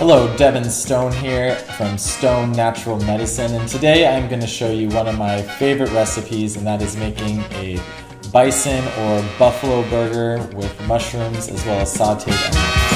Hello, Devin Stone here from Stone Natural Medicine, and today I'm going to show you one of my favorite recipes, and that is making a bison or buffalo burger with mushrooms as well as sauteed onions.